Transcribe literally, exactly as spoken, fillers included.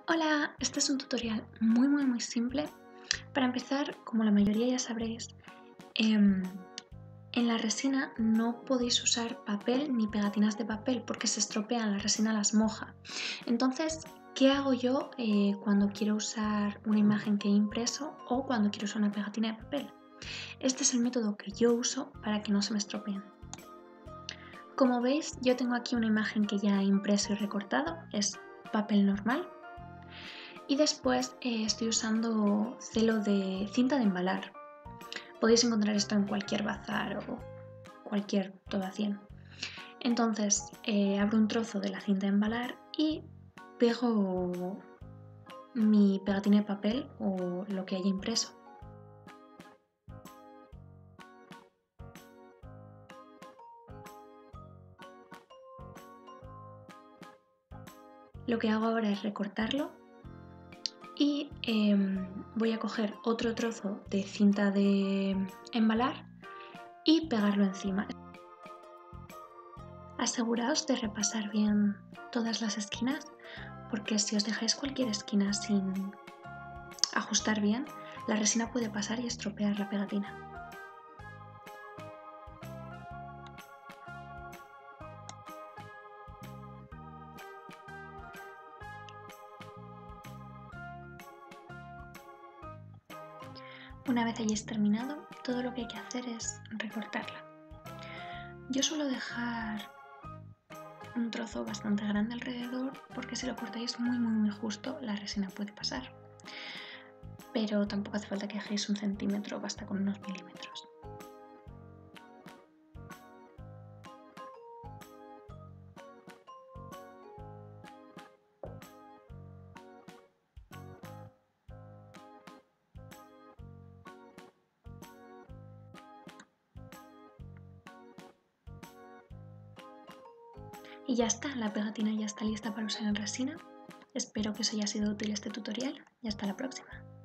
Hola, este es un tutorial muy muy muy simple. Para empezar, como la mayoría ya sabréis, em, en la resina no podéis usar papel ni pegatinas de papel porque se estropean, la resina las moja. Entonces, ¿qué hago yo eh, cuando quiero usar una imagen que he impreso o cuando quiero usar una pegatina de papel? Este es el método que yo uso para que no se me estropeen. Como veis, yo tengo aquí una imagen que ya he impreso y recortado, es papel normal. Y después eh, estoy usando celo de cinta de embalar. Podéis encontrar esto en cualquier bazar o cualquier toda cien. Entonces eh, abro un trozo de la cinta de embalar y pego mi pegatina de papel o lo que haya impreso. Lo que hago ahora es recortarlo y eh, voy a coger otro trozo de cinta de embalar y pegarlo encima. Aseguraos de repasar bien todas las esquinas, porque si os dejáis cualquier esquina sin ajustar bien, la resina puede pasar y estropear la pegatina. Una vez hayáis terminado, todo lo que hay que hacer es recortarla. Yo suelo dejar un trozo bastante grande alrededor porque si lo cortáis muy muy muy justo la resina puede pasar. Pero tampoco hace falta que dejéis un centímetro, basta con unos milímetros. Y ya está, la pegatina ya está lista para usar en resina. Espero que os haya sido útil este tutorial y hasta la próxima.